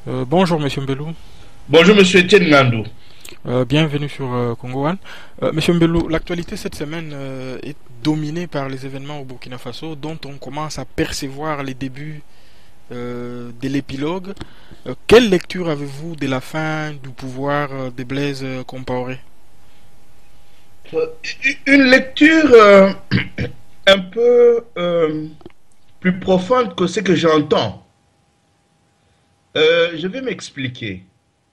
Bonjour Monsieur Mbelou. Bonjour Monsieur Etienne Nandou. Bienvenue sur Congo One. Monsieur Mbelou, l'actualité cette semaine est dominée par les événements au Burkina Faso dont on commence à percevoir les débuts de l'épilogue. Quelle lecture avez-vous de la fin du pouvoir de Blaise Compaoré? Euh, Une lecture un peu plus profonde que ce que j'entends. Je vais m'expliquer.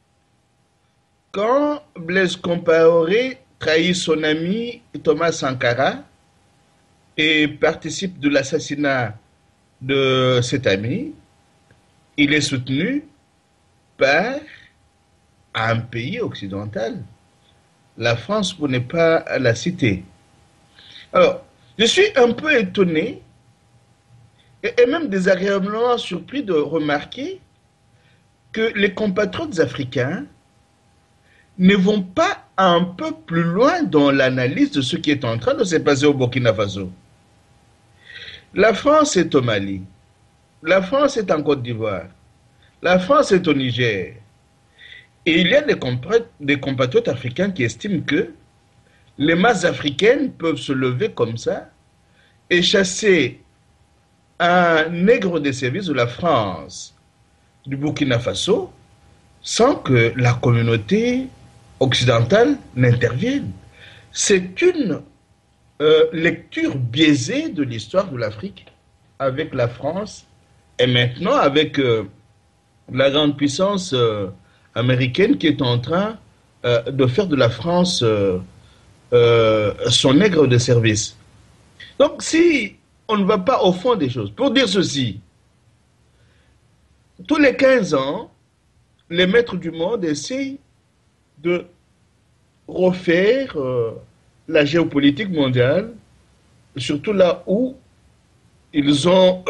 Quand Blaise Compaoré trahit son ami Thomas Sankara et participe de l'assassinat de cet ami, il est soutenu par un pays occidental, la France pour ne pas la citer. Alors, je suis un peu étonné et même désagréablement surpris de remarquer que les compatriotes africains ne vont pas un peu plus loin dans l'analyse de ce qui est en train de se passer au Burkina Faso. La France est au Mali, la France est en Côte d'Ivoire, la France est au Niger. Et il y a des compatriotes africains qui estiment que les masses africaines peuvent se lever comme ça et chasser un nègre des services de la France du Burkina Faso sans que la communauté occidentale n'intervienne. C'est une lecture biaisée de l'histoire de l'Afrique avec la France et maintenant avec la grande puissance américaine qui est en train de faire de la France son nègre de service. Donc si on ne va pas au fond des choses, pour dire ceci, tous les 15 ans, les maîtres du monde essayent de refaire la géopolitique mondiale, surtout là où ils ont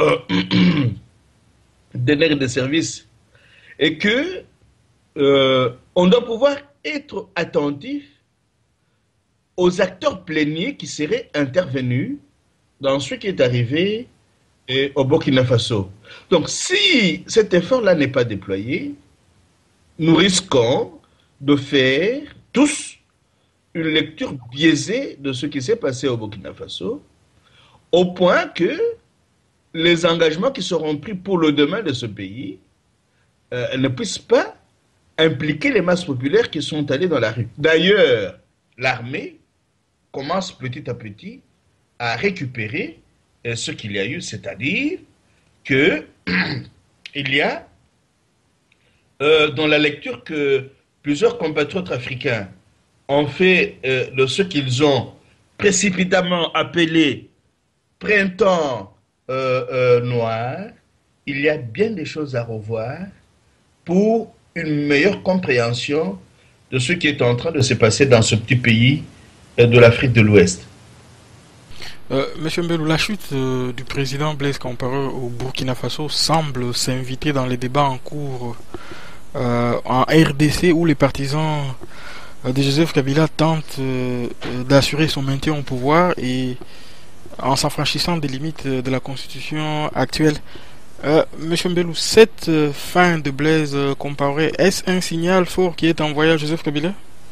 des nègres de service et que on doit pouvoir être attentif aux acteurs pléniers qui seraient intervenus dans ce qui est arrivé au Burkina Faso. Donc si cet effort-là n'est pas déployé, nous risquons de faire tous une lecture biaisée de ce qui s'est passé au Burkina Faso, au point que les engagements qui seront pris pour le demain de ce pays ne puissent pas impliquer les masses populaires qui sont allées dans la rue. D'ailleurs, l'armée commence petit à petit à récupérer ce qu'il y a eu, c'est-à-dire que il y a dans la lecture que plusieurs compatriotes africains ont fait de ce qu'ils ont précipitamment appelé printemps noir, il y a bien des choses à revoir pour une meilleure compréhension de ce qui est en train de se passer dans ce petit pays de l'Afrique de l'Ouest. Monsieur Mbelou, la chute du président Blaise Compaoré au Burkina Faso semble s'inviter dans les débats en cours en RDC où les partisans de Joseph Kabila tentent d'assurer son maintien au pouvoir et en s'affranchissant des limites de la constitution actuelle. Monsieur Mbelou, cette fin de Blaise Compaoré, est-ce un signal fort qui est envoyé à Joseph Kabila?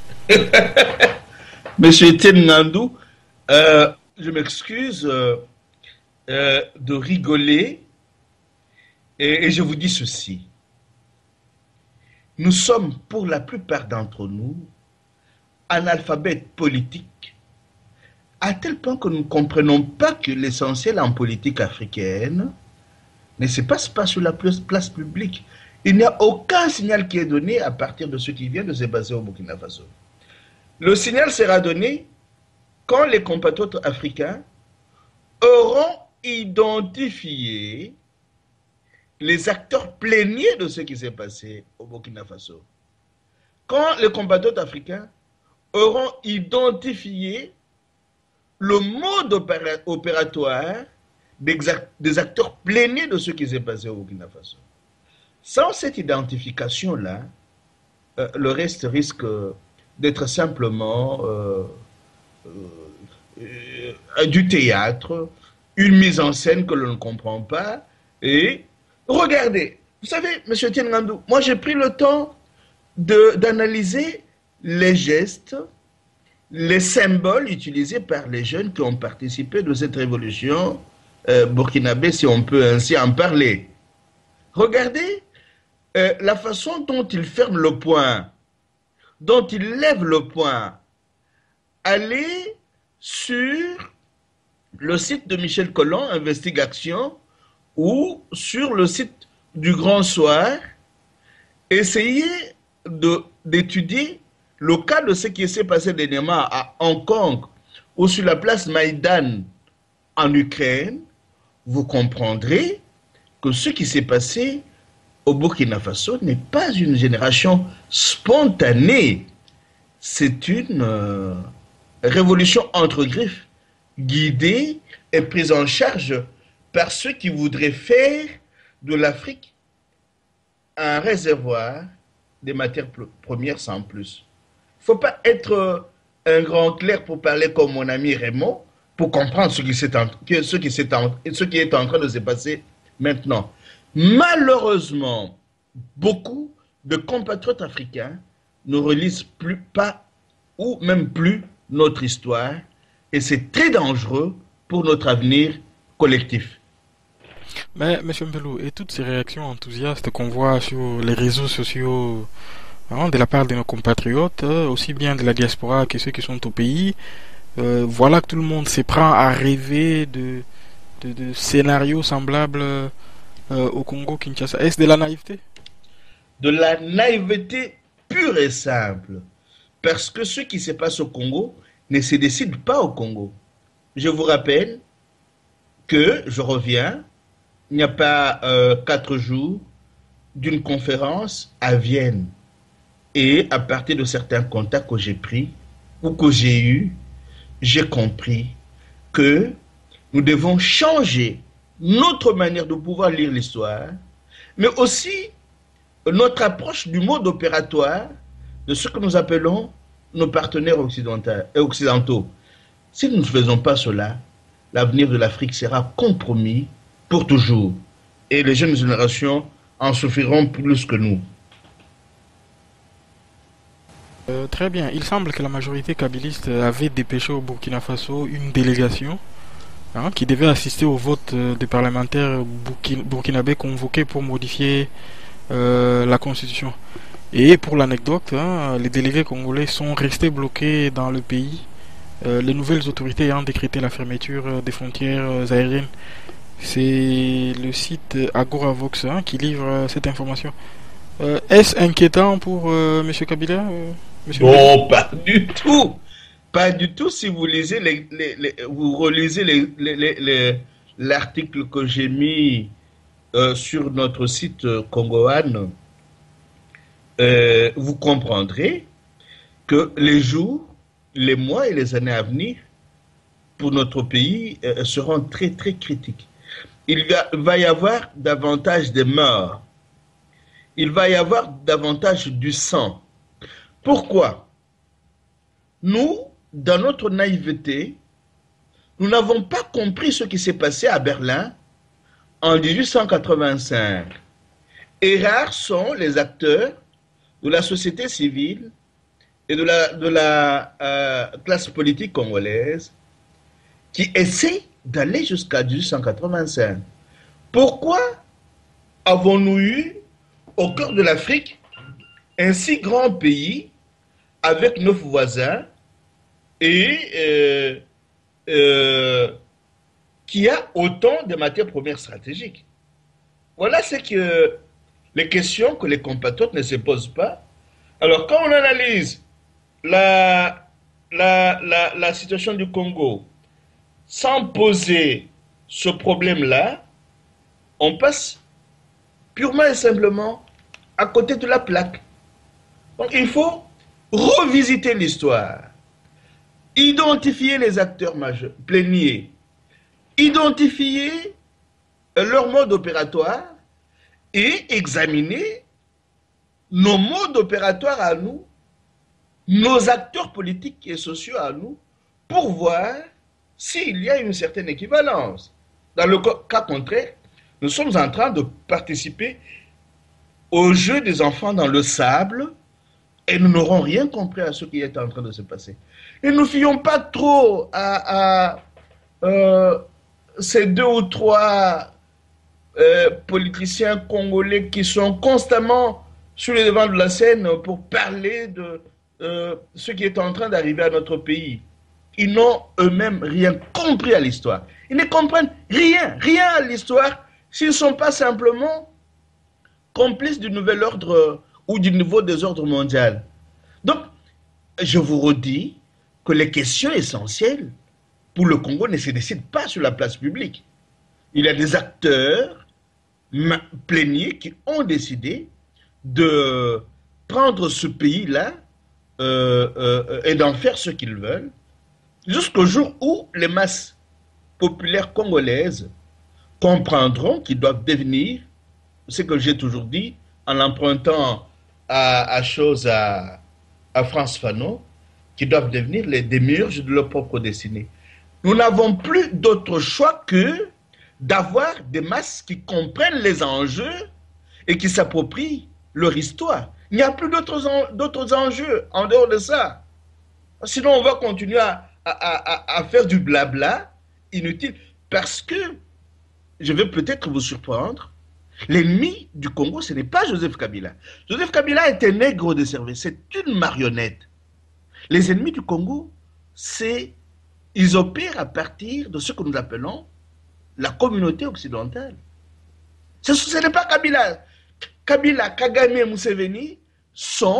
Monsieur Etienne Nandou, je m'excuse de rigoler et je vous dis ceci. Nous sommes pour la plupart d'entre nous analphabètes politiques à tel point que nous ne comprenons pas que l'essentiel en politique africaine ne se passe pas sur la place publique. Il n'y a aucun signal qui est donné à partir de ce qui vient de se passer au Burkina Faso. Le signal sera donné quand les compatriotes africains auront identifié les acteurs pléniers de ce qui s'est passé au Burkina Faso. Quand les compatriotes africains auront identifié le mode opératoire des acteurs pléniers de ce qui s'est passé au Burkina Faso. Sans cette identification-là, le reste risque d'être simplement du théâtre, une mise en scène que l'on ne comprend pas. Et regardez, Vous savez, M. Tiengandou, moi j'ai pris le temps d'analyser les gestes, les symboles utilisés par les jeunes qui ont participé de cette révolution burkinabé, si on peut ainsi en parler. Regardez la façon dont ils ferment le poing, dont ils lèvent le poing. Allez sur le site de Michel Collomb, Investigation, ou sur le site du Grand Soir, essayez d'étudier le cas de ce qui s'est passé dernièrement à Hong Kong ou sur la place Maïdan en Ukraine, vous comprendrez que ce qui s'est passé au Burkina Faso n'est pas une génération spontanée, c'est une révolution entre griffes, guidée et prise en charge par ceux qui voudraient faire de l'Afrique un réservoir des matières premières sans plus. Il ne faut pas être un grand clerc pour parler comme mon ami Raymond, pour comprendre ce qui est en train de se passer maintenant. Malheureusement, beaucoup de compatriotes africains ne relisent plus pas ou même plus notre histoire et c'est très dangereux pour notre avenir collectif. Mais, M. Mbelou, et toutes ces réactions enthousiastes qu'on voit sur les réseaux sociaux hein, de la part de nos compatriotes, aussi bien de la diaspora que ceux qui sont au pays, voilà que tout le monde s'éprend à rêver de scénarios semblables au Congo-Kinshasa. Est-ce de la naïveté? De la naïveté pure et simple. Parce que ce qui se passe au Congo ne se décide pas au Congo. Je vous rappelle que, je reviens, il n'y a pas 4 jours d'une conférence à Vienne. Et à partir de certains contacts que j'ai pris ou que j'ai eus, j'ai compris que nous devons changer notre manière de pouvoir lire l'histoire, mais aussi notre approche du mode opératoire de ce que nous appelons nos partenaires occidentaux. Si nous ne faisons pas cela, l'avenir de l'Afrique sera compromis pour toujours. Et les jeunes générations en souffriront plus que nous. Très bien. Il semble que la majorité kabyliste avait dépêché au Burkina Faso une délégation hein, qui devait assister au vote des parlementaires burkinabés convoqués pour modifier la constitution. Et pour l'anecdote, hein, les délégués congolais sont restés bloqués dans le pays, les nouvelles autorités ayant décrété la fermeture des frontières aériennes. C'est le site Agoravox hein, qui livre cette information. Est-ce inquiétant pour M. Kabila Monsieur Mbelou? Non, pas du tout. Pas du tout si vous lisez vous relisez l'article que j'ai mis sur notre site Congoane, vous comprendrez que les jours, les mois et les années à venir pour notre pays seront très très critiques. Va y avoir davantage de morts. Il va y avoir davantage du sang. Pourquoi? Nous, dans notre naïveté, nous n'avons pas compris ce qui s'est passé à Berlin en 1885. Et rares sont les acteurs de la société civile et de la classe politique congolaise qui essaient d'aller jusqu'à 1885. Pourquoi avons-nous eu au cœur de l'Afrique un si grand pays avec 9 voisins et qui a autant de matières premières stratégiques? Voilà les questions que les compatriotes ne se posent pas. Alors quand on analyse la situation du Congo sans poser ce problème-là, on passe purement et simplement à côté de la plaque. Donc il faut revisiter l'histoire, identifier les acteurs majeurs, pléniers, identifier leur mode opératoire et examiner nos modes opératoires à nous, nos acteurs politiques et sociaux à nous, pour voir s'il y a une certaine équivalence. Dans le cas contraire, nous sommes en train de participer au jeu des enfants dans le sable et nous n'aurons rien compris à ce qui est en train de se passer. Et ne nous fions pas trop à ces deux ou trois politiciens congolais qui sont constamment sur le devant de la scène pour parler de ce qui est en train d'arriver à notre pays. Ils n'ont eux-mêmes rien compris à l'histoire. Ils ne comprennent rien à l'histoire s'ils ne sont pas simplement complices du nouvel ordre ou du nouveau désordre mondial. Donc, je vous redis que les questions essentielles pour le Congo ne se décident pas sur la place publique. Il y a des acteurs pléniers qui ont décidé de prendre ce pays-là et d'en faire ce qu'ils veulent, jusqu'au jour où les masses populaires congolaises comprendront qu'ils doivent devenir, ce que j'ai toujours dit, en l'empruntant à Frantz Fanon, qui doivent devenir les démiurges de leur propre destinée. Nous n'avons plus d'autre choix que d'avoir des masses qui comprennent les enjeux et qui s'approprient leur histoire. Il n'y a plus d'autres enjeux en dehors de ça. Sinon, on va continuer à faire du blabla inutile. Parce que, je vais peut-être vous surprendre, l'ennemi du Congo, ce n'est pas Joseph Kabila. Joseph Kabila est un nègre de service, c'est une marionnette. Les ennemis du Congo, ils opèrent à partir de ce que nous appelons la communauté occidentale. Ce n'est pas Kabila. Kabila, Kagame et Museveni sont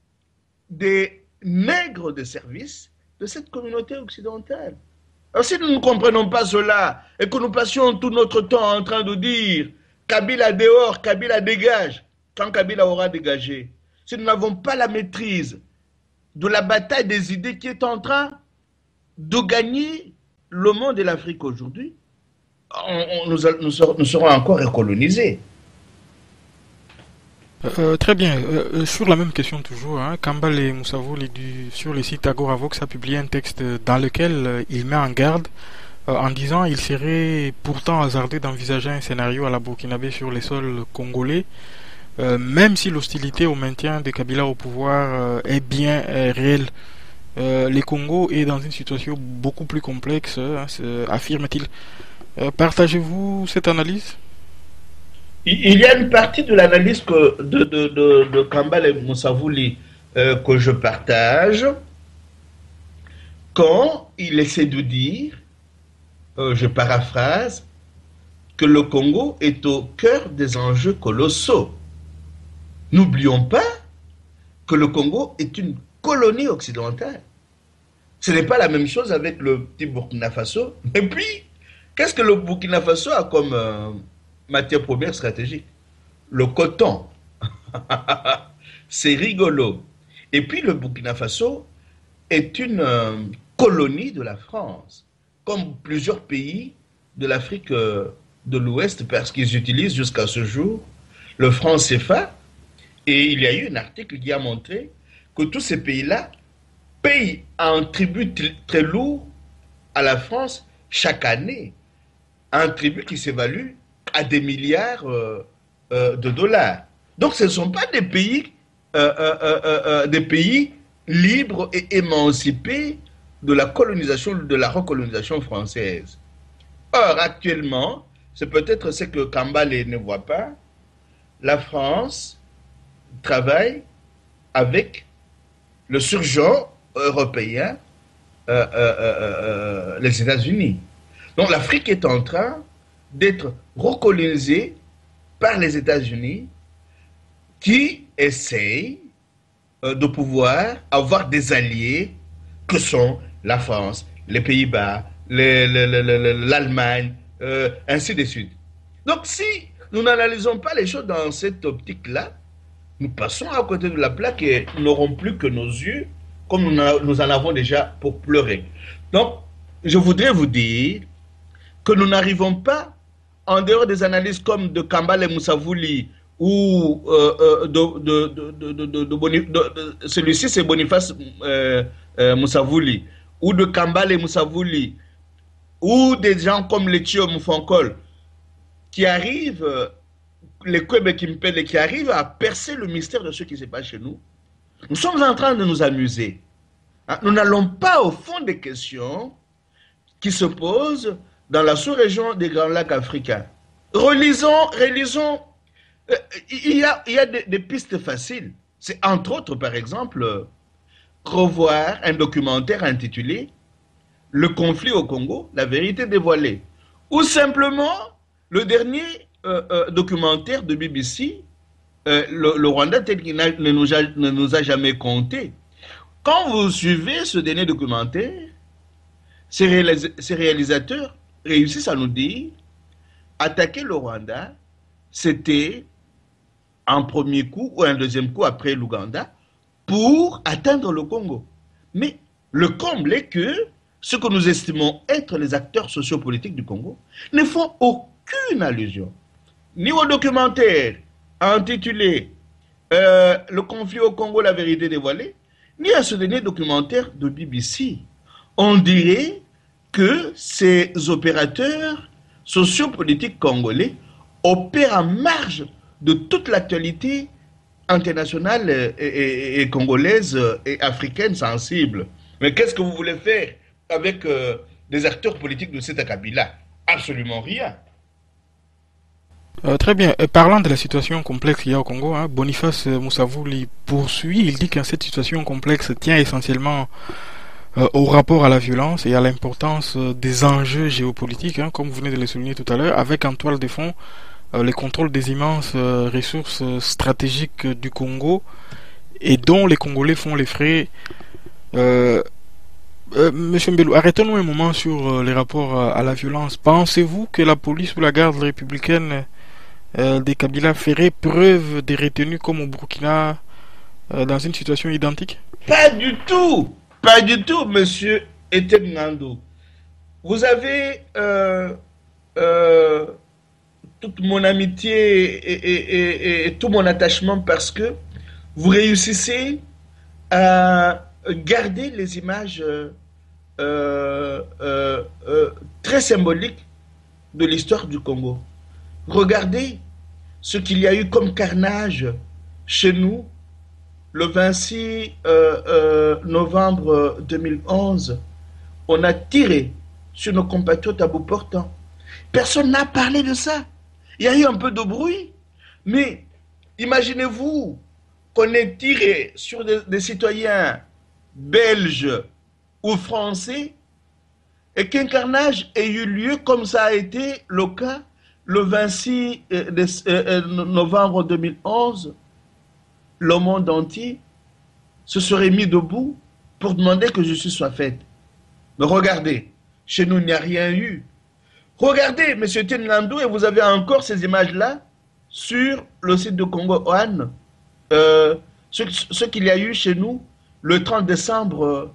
des nègres de service de cette communauté occidentale. Alors si nous ne comprenons pas cela et que nous passions tout notre temps en train de dire Kabila dehors, Kabila dégage, quand Kabila aura dégagé, si nous n'avons pas la maîtrise de la bataille des idées qui est en train de gagner le monde et l'Afrique aujourd'hui, nous serons encore recolonisés. Très bien. Sur la même question toujours, hein, Kambale Moussavouli sur le site Agoravox a publié un texte dans lequel il met en garde en disant il serait pourtant hasardeux d'envisager un scénario à la Burkinabé sur les sols congolais, même si l'hostilité au maintien de Kabila au pouvoir est bien réelle. Le Congo est dans une situation beaucoup plus complexe, hein, affirme-t-il. Partagez-vous cette analyse? Il y a une partie de l'analyse de Kambale Moussavouli que je partage quand il essaie de dire, je paraphrase, que le Congo est au cœur des enjeux colossaux. N'oublions pas que le Congo est une colonie occidentale. Ce n'est pas la même chose avec le petit Burkina Faso. Et puis, qu'est-ce que le Burkina Faso a comme matière première stratégique? Le coton. C'est rigolo. Et puis le Burkina Faso est une colonie de la France, comme plusieurs pays de l'Afrique de l'Ouest, parce qu'ils utilisent jusqu'à ce jour le franc CFA. Et il y a eu un article qui a montré que tous ces pays-là payent un tribut très lourd à la France chaque année. Un tribut qui s'évalue à des milliards de dollars. Donc ce ne sont pas des pays libres et émancipés de la colonisation, de la recolonisation française. Or, actuellement, c'est peut-être ce que Kambale ne voit pas, la France travaille avec le surgent européen, les États-Unis. Donc l'Afrique est en train d'être recolonisée par les États-Unis qui essayent de pouvoir avoir des alliés que sont la France, les Pays-Bas, l'Allemagne, ainsi de suite. Donc si nous n'analysons pas les choses dans cette optique-là, nous passons à côté de la plaque et nous n'aurons plus que nos yeux comme nous en avons déjà pour pleurer. Donc, je voudrais vous dire que nous n'arrivons pas, en dehors des analyses comme de Kambale Moussavouli ou celui-ci c'est Boniface Moussavouli, ou de Kambale Moussavouli, ou des gens comme Letio Moufonkol, qui arrivent, les Kwebe Kimpele qui arrivent à percer le mystère de ce qui se passe chez nous, nous sommes en train de nous amuser. Nous n'allons pas au fond des questions qui se posent dans la sous-région des Grands Lacs africains. Relisons. Il y a des pistes faciles. C'est entre autres, par exemple, revoir un documentaire intitulé Le conflit au Congo, la vérité dévoilée. Ou simplement le dernier documentaire de BBC, le Rwanda tel qu'il ne nous a jamais compté. Quand vous suivez ce dernier documentaire, ces réalisateurs réussissent à nous dire attaquer le Rwanda, c'était un premier coup ou un deuxième coup après l'Ouganda pour atteindre le Congo. Mais le comble est que ceux que nous estimons être les acteurs sociopolitiques du Congo ne font aucune allusion ni au documentaire intitulé Le conflit au Congo, la vérité dévoilée, ni à ce dernier documentaire de BBC. On dirait que ces opérateurs sociopolitiques congolais opèrent en marge de toute l'actualité internationale et congolaise et africaine sensible. Mais qu'est-ce que vous voulez faire avec des acteurs politiques de cet acabit-là? Absolument rien. Très bien. Parlant de la situation complexe qu'il y a au Congo, hein, Boniface Moussavouli poursuit. Il dit que cette situation complexe tient essentiellement au rapport à la violence et à l'importance des enjeux géopolitiques, hein, comme vous venez de le souligner tout à l'heure, avec en toile de fond les contrôles des immenses ressources stratégiques du Congo et dont les Congolais font les frais. Monsieur Mbelou, arrêtons-nous un moment sur les rapports à la violence. Pensez-vous que la police ou la garde républicaine des Kabila ferait preuve des retenues comme au Burkina dans une situation identique? Pas du tout, monsieur Etienne Nando. Vous avez toute mon amitié et tout mon attachement parce que vous réussissez à garder les images très symboliques de l'histoire du Congo. Regardez ce qu'il y a eu comme carnage chez nous le 26 novembre 2011. On a tiré sur nos compatriotes à bout portant. Personne n'a parlé de ça. Il y a eu un peu de bruit, mais imaginez-vous qu'on ait tiré sur des citoyens belges ou français et qu'un carnage ait eu lieu comme ça a été le cas le 26 novembre 2011. Le monde entier se serait mis debout pour demander que justice soit faite. Mais regardez, chez nous il n'y a rien eu. Regardez, M. Tenlandou, et vous avez encore ces images-là sur le site de Congo One, ce qu'il y a eu chez nous le 30 décembre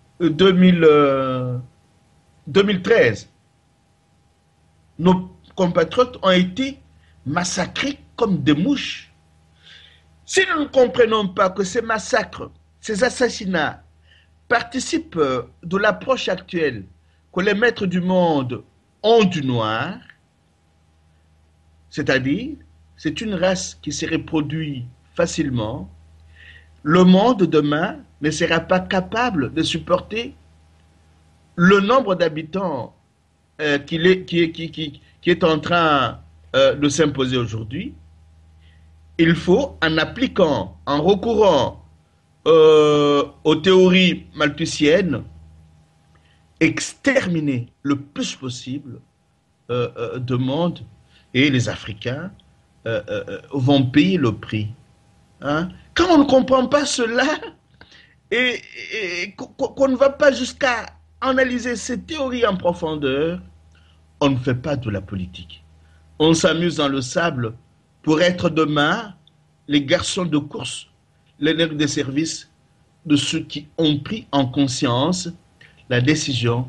2013. Nos compatriotes ont été massacrés comme des mouches. Si nous ne comprenons pas que ces massacres, ces assassinats participent de l'approche actuelle que les maîtres du monde ont du noir, c'est-à-dire c'est une race qui se reproduit facilement, le monde demain ne sera pas capable de supporter le nombre d'habitants qui est en train de s'imposer aujourd'hui. Il faut, en appliquant, en recourant aux théories malthusiennes, exterminer le plus possible de monde, et les Africains vont payer le prix. Hein? Quand on ne comprend pas cela et qu'on ne va pas jusqu'à analyser ces théories en profondeur, on ne fait pas de la politique. On s'amuse dans le sable pour être demain les garçons de course, les nègres de service de ceux qui ont pris en conscience la décision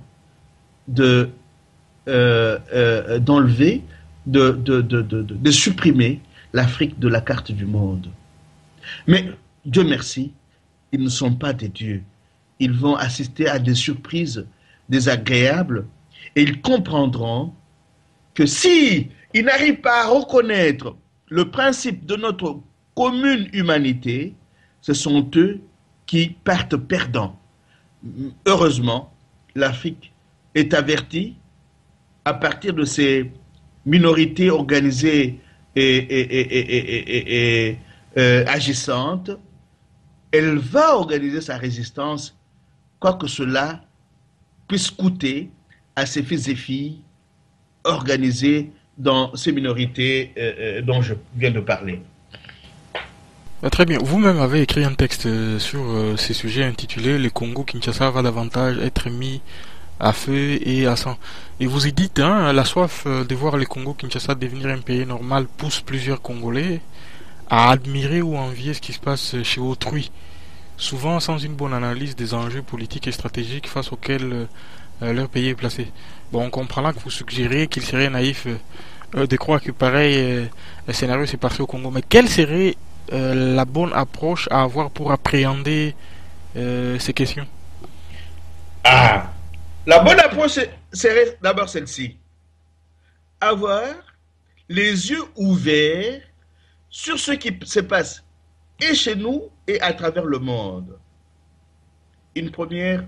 d'enlever, de supprimer l'Afrique de la carte du monde. Mais Dieu merci, ils ne sont pas des dieux. Ils vont assister à des surprises désagréables et ils comprendront que si ils n'arrivent pas à reconnaître le principe de notre commune humanité, ce sont eux qui partent perdants. Heureusement, l'Afrique est avertie à partir de ces minorités organisées et agissantes. Elle va organiser sa résistance, quoi que cela puisse coûter à ses fils et filles organisés dans ces minorités dont je viens de parler. Très bien. Vous-même avez écrit un texte sur ces sujets intitulé Le Congo-Kinshasa va davantage être mis à feu et à sang. Et vous y dites, hein, la soif de voir le Congo-Kinshasa devenir un pays normal pousse plusieurs Congolais à admirer ou envier ce qui se passe chez autrui, souvent sans une bonne analyse des enjeux politiques et stratégiques face auxquels leur pays est placé. Bon, on comprend là que vous suggérez qu'il serait naïf de croire que pareil scénario s'est passé au Congo. Mais quelle serait la bonne approche à avoir pour appréhender ces questions? Ah, la bonne approche serait d'abord celle-ci. Avoir les yeux ouverts sur ce qui se passe et chez nous et à travers le monde. Une première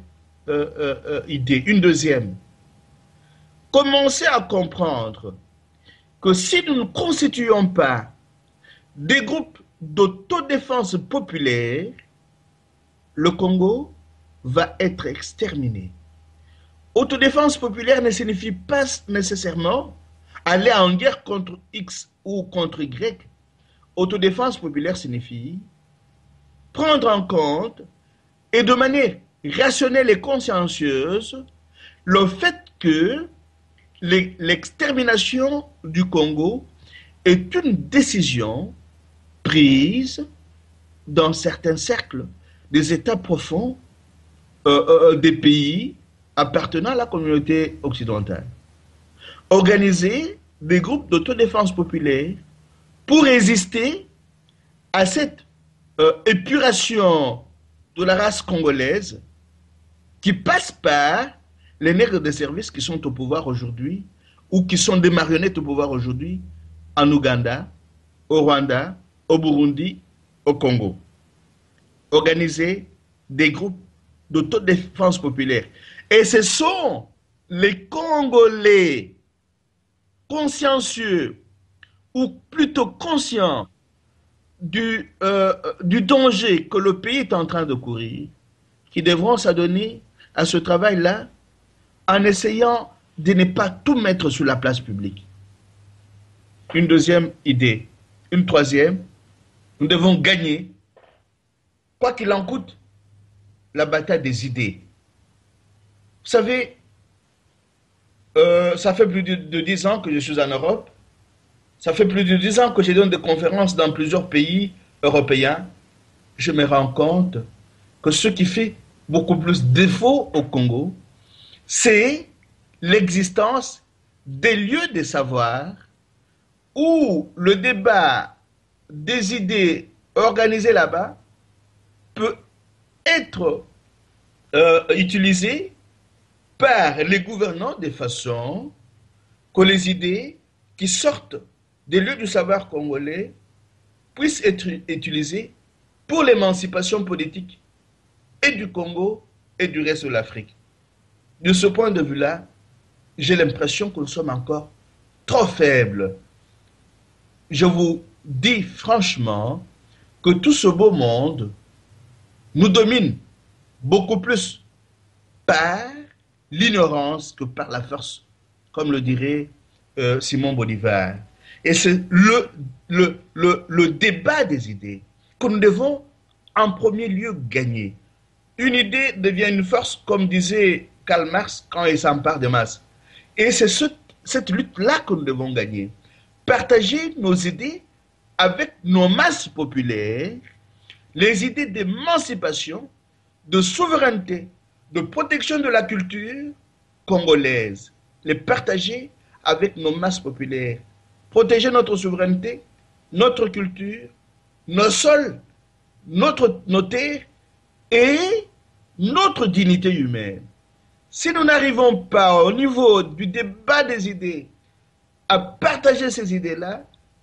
idée. Une deuxième. Commencer à comprendre que si nous ne constituons pas des groupes d'autodéfense populaire, le Congo va être exterminé. Autodéfense populaire ne signifie pas nécessairement aller en guerre contre X ou contre Y. Autodéfense populaire signifie prendre en compte et de manière rationnelle et consciencieuse le fait que l'extermination du Congo est une décision prise dans certains cercles des États profonds des pays appartenant à la communauté occidentale. Organiser des groupes d'autodéfense populaire pour résister à cette épuration de la race congolaise qui passe par les nègres de service qui sont au pouvoir aujourd'hui ou qui sont des marionnettes au pouvoir aujourd'hui en Ouganda, au Rwanda, au Burundi, au Congo. Organiser des groupes d'autodéfense populaire. Et ce sont les Congolais consciencieux ou plutôt conscients du danger que le pays est en train de courir qui devront s'adonner à ce travail-là en essayant de ne pas tout mettre sur la place publique. Une deuxième idée. Une troisième, nous devons gagner, quoi qu'il en coûte, la bataille des idées. Vous savez, ça fait plus de 10 ans que je suis en Europe. Ça fait plus de 10 ans que je donne des conférences dans plusieurs pays européens. Je me rends compte que ce qui fait beaucoup plus défaut au Congo, c'est l'existence des lieux de savoir où le débat des idées organisé là-bas peut être utilisé par les gouvernants de façon que les idées qui sortent des lieux du savoir congolais puissent être utilisées pour l'émancipation politique et du Congo et du reste de l'Afrique. De ce point de vue-là, j'ai l'impression que nous sommes encore trop faibles. Je vous dis franchement que tout ce beau monde nous domine beaucoup plus par l'ignorance que par la force, comme le dirait Simon Bolivar. Et c'est le débat des idées que nous devons en premier lieu gagner. Une idée devient une force, comme disait Karl Marx quand il s'empare des masses. Et c'est cette lutte-là que nous devons gagner. Partager nos idées avec nos masses populaires, les idées d'émancipation, de souveraineté, de protection de la culture congolaise, les partager avec nos masses populaires, protéger notre souveraineté, notre culture, nos sols, nos terres et notre dignité humaine. Si nous n'arrivons pas au niveau du débat des idées à partager ces idées-là,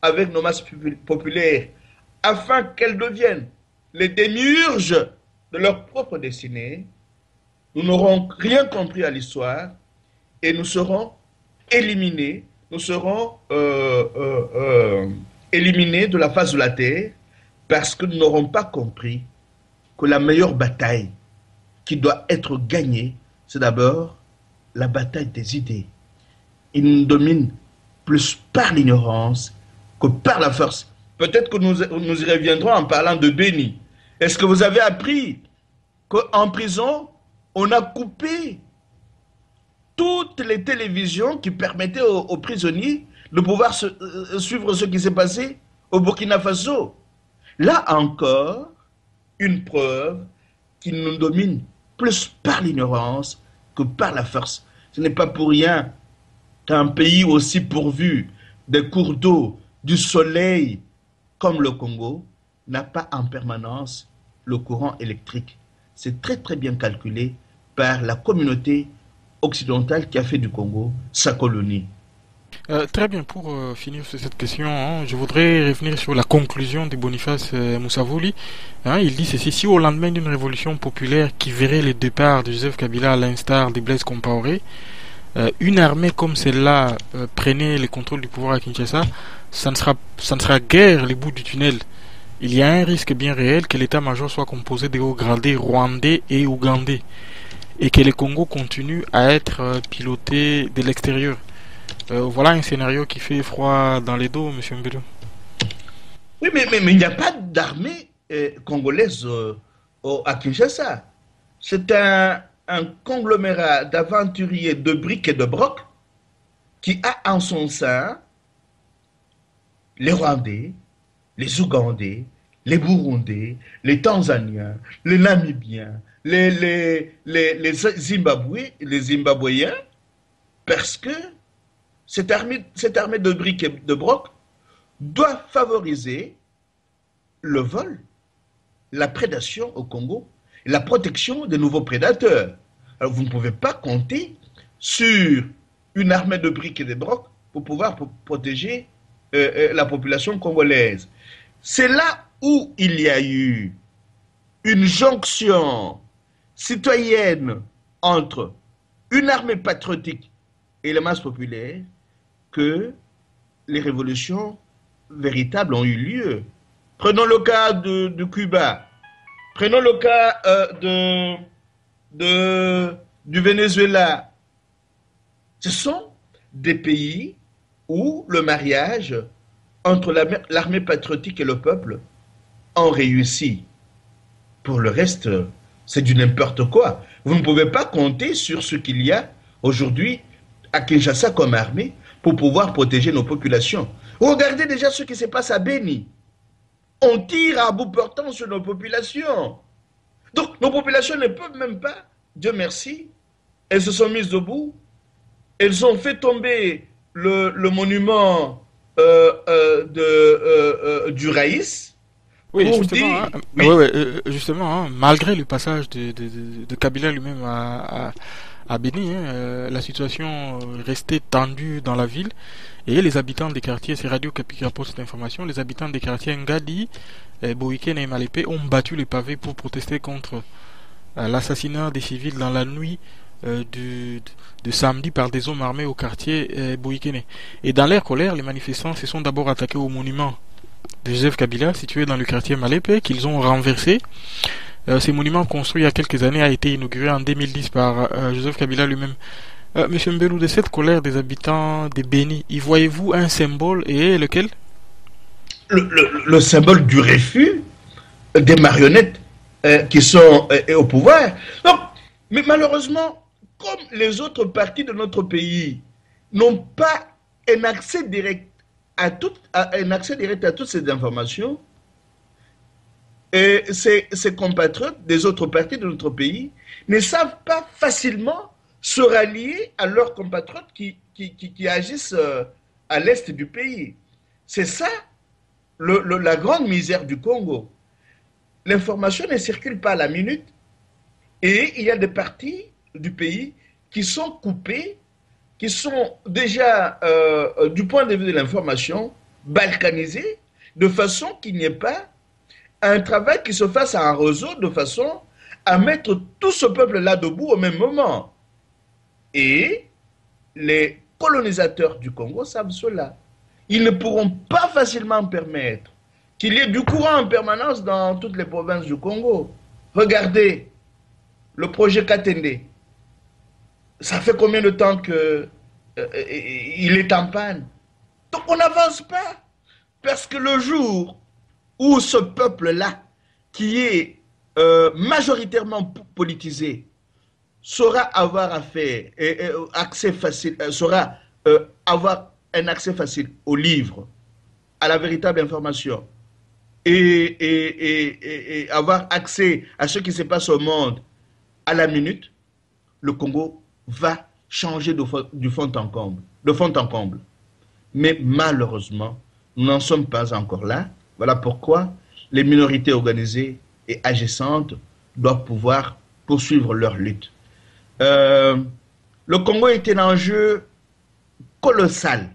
avec nos masses populaires afin qu'elles deviennent les démiurges de leur propre destinée, nous n'aurons rien compris à l'histoire et nous serons éliminés, nous serons éliminés de la face de la terre parce que nous n'aurons pas compris que la meilleure bataille qui doit être gagnée, c'est d'abord la bataille des idées. Il nous domine plus par l'ignorance que par la force. Peut-être que nous y reviendrons en parlant de Béni. Est-ce que vous avez appris qu'en prison, on a coupé toutes les télévisions qui permettaient aux prisonniers de pouvoir suivre ce qui s'est passé au Burkina Faso? Là encore, une preuve qu'il nous domine plus par l'ignorance que par la force. Ce n'est pas pour rien qu'un pays aussi pourvu des cours d'eau, du soleil, comme le Congo, n'a pas en permanence le courant électrique. C'est très très bien calculé par la communauté occidentale qui a fait du Congo sa colonie. Très bien, pour finir sur cette question, hein, je voudrais revenir sur la conclusion de Boniface Moussavouli. Hein, il dit ceci: si au lendemain d'une révolution populaire qui verrait le départ de Joseph Kabila à l'instar de Blaise Compaoré, une armée comme celle-là prenait le contrôle du pouvoir à Kinshasa, ça ne sera guère le bout du tunnel. Il y a un risque bien réel que l'état-major soit composé de hauts gradés rwandais et ougandais, et que le Congo continue à être piloté de l'extérieur. Voilà un scénario qui fait froid dans les dos, M. Mbedou. Oui, mais il n'y a pas d'armée congolaise à Kinshasa. C'est un conglomérat d'aventuriers de briques et de brocs qui a en son sein les Rwandais, les Ougandais, les Burundais, les Tanzaniens, les Namibiens, les Zimbabwéens, parce que cette armée de briques et de brocs doit favoriser le vol, la prédation au Congo et la protection des nouveaux prédateurs. Alors vous ne pouvez pas compter sur une armée de briques et de brocs pour pouvoir protéger la population congolaise. C'est là où il y a eu une jonction citoyenne entre une armée patriotique et les masses populaires que les révolutions véritables ont eu lieu. Prenons le cas de Cuba, prenons le cas du Venezuela. Ce sont des pays où le mariage entre l'armée patriotique et le peuple ont réussi. Pour le reste, c'est du n'importe quoi. Vous ne pouvez pas compter sur ce qu'il y a aujourd'hui à Kinshasa comme armée pour pouvoir protéger nos populations. Regardez déjà ce qui se passe à Béni. On tire à bout portant sur nos populations. Donc nos populations ne peuvent même pas, Dieu merci, elles se sont mises debout, elles ont fait tomber le monument du Raïs. Oui, justement, hein, oui. justement hein, malgré le passage de Kabila lui-même à Béni, hein, la situation restait tendue dans la ville et les habitants des quartiers, c'est Radio Kapi qui rapporte cette information, les habitants des quartiers Ngadi, Boïken et Malépé ont battu les pavés pour protester contre l'assassinat des civils dans la nuit de samedi par des hommes armés au quartier Boïkene. Et dans leur colère, les manifestants se sont d'abord attaqués au monument de Joseph Kabila situé dans le quartier Malépé qu'ils ont renversé. Ce monument construit il y a quelques années a été inauguré en 2010 par Joseph Kabila lui-même. Monsieur Mbelou, de cette colère des habitants de Béni, y voyez-vous un symbole et lequel? Le symbole du refus des marionnettes qui sont au pouvoir. Donc, mais malheureusement, comme les autres partis de notre pays n'ont pas un accès direct à toutes ces informations, et ces compatriotes des autres partis de notre pays ne savent pas facilement se rallier à leurs compatriotes qui agissent à l'est du pays. C'est ça la grande misère du Congo. L'information ne circule pas à la minute et il y a des parties du pays qui sont coupées, qui sont déjà, du point de vue de l'information, balkanisé, de façon qu'il n'y ait pas un travail qui se fasse à un réseau, de façon à mettre tout ce peuple-là debout au même moment. Et les colonisateurs du Congo savent cela. Ils ne pourront pas facilement permettre qu'il y ait du courant en permanence dans toutes les provinces du Congo. Regardez le projet Katende. Ça fait combien de temps que il est en panne? Donc on n'avance pas. Parce que le jour où ce peuple-là, qui est majoritairement politisé, saura avoir affaire et accès facile, saura avoir un accès facile aux livres, à la véritable information, et avoir accès à ce qui se passe au monde à la minute, le Congo va changer du fond en comble, de fond en comble. Mais malheureusement, nous n'en sommes pas encore là. Voilà pourquoi les minorités organisées et agissantes doivent pouvoir poursuivre leur lutte. Le Congo est un enjeu colossal.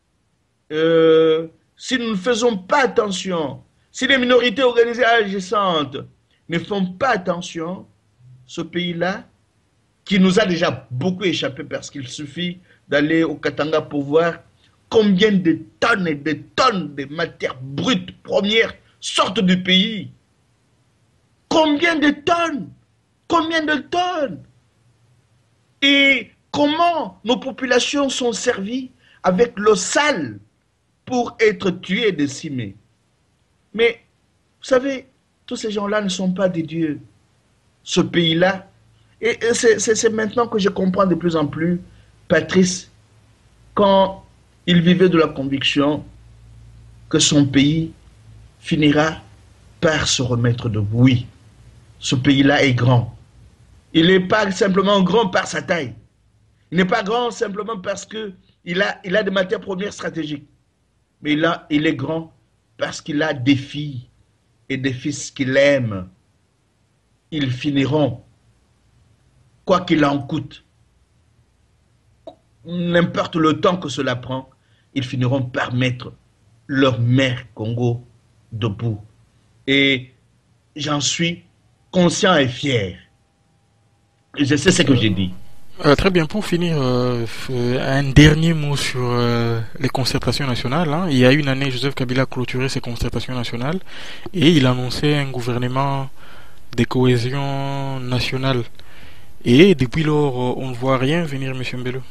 Si nous ne faisons pas attention, si les minorités organisées et agissantes ne font pas attention, ce pays-là, qui nous a déjà beaucoup échappé parce qu'il suffit d'aller au Katanga pour voir combien de tonnes et de tonnes de matières brutes premières sortent du pays. Combien de tonnes? Combien de tonnes? Et comment nos populations sont servies avec l'eau sale pour être tuées et décimées. Mais, vous savez, tous ces gens-là ne sont pas des dieux. Ce pays-là, et c'est maintenant que je comprends de plus en plus, Patrice, quand il vivait de la conviction que son pays finira par se remettre debout. Oui, ce pays-là est grand. Il n'est pas simplement grand par sa taille. Il n'est pas grand simplement parce qu'il a des matières premières stratégiques. Mais il est grand parce qu'il a des filles et des fils qu'il aime. Ils finiront, quoi qu'il en coûte, n'importe le temps que cela prend, ils finiront par mettre leur mère Congo debout. Et j'en suis conscient et fier. Je sais ce que j'ai dit. Très bien, pour finir, un dernier mot sur les concertations nationales. Hein. Il y a une année, Joseph Kabila a clôturé ses concertations nationales et il annonçait un gouvernement de cohésion nationale. Et depuis lors, on ne voit rien venir, M. Mbello.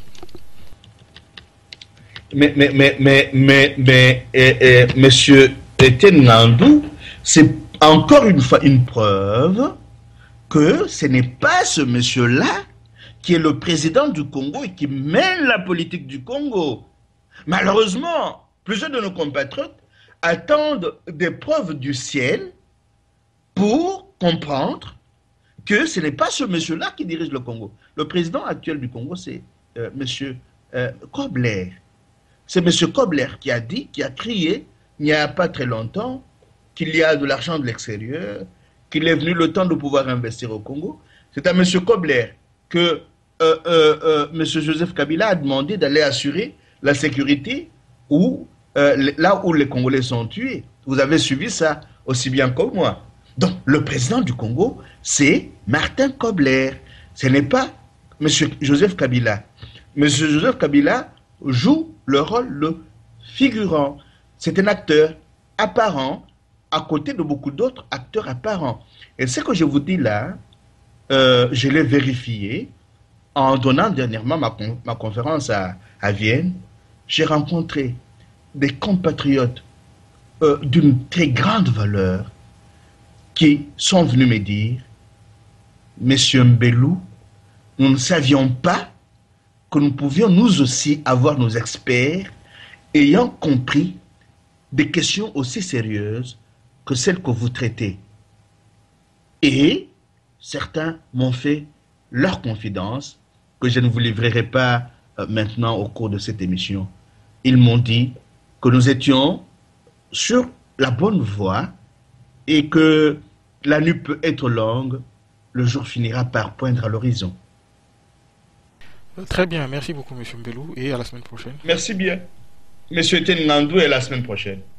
Monsieur Etienne Nandou, c'est encore une fois une preuve que ce n'est pas ce monsieur-là qui est le président du Congo et qui mène la politique du Congo. Malheureusement, plusieurs de nos compatriotes attendent des preuves du ciel pour comprendre que ce n'est pas ce monsieur-là qui dirige le Congo. Le président actuel du Congo, c'est monsieur Kobler. C'est monsieur Kobler qui a dit, qui a crié, il n'y a pas très longtemps, qu'il y a de l'argent de l'extérieur, qu'il est venu le temps de pouvoir investir au Congo. C'est à monsieur Kobler que monsieur Joseph Kabila a demandé d'aller assurer la sécurité là où les Congolais sont tués. Vous avez suivi ça aussi bien que moi. Donc, le président du Congo, c'est Martin Kobler. Ce n'est pas monsieur Joseph Kabila. Monsieur Joseph Kabila joue le rôle de figurant. C'est un acteur apparent à côté de beaucoup d'autres acteurs apparents. Et ce que je vous dis là, je l'ai vérifié en donnant dernièrement ma conférence à Vienne. J'ai rencontré des compatriotes d'une très grande valeur qui sont venus me dire, Monsieur Mbelou, nous ne savions pas que nous pouvions nous aussi avoir nos experts ayant compris des questions aussi sérieuses que celles que vous traitez. Et certains m'ont fait leur confidence, que je ne vous livrerai pas maintenant au cours de cette émission. Ils m'ont dit que nous étions sur la bonne voie et que la nuit peut être longue, le jour finira par poindre à l'horizon. Très bien, merci beaucoup M. Mbelou et à la semaine prochaine. Merci bien. M. Etienne Ngandou est la semaine prochaine.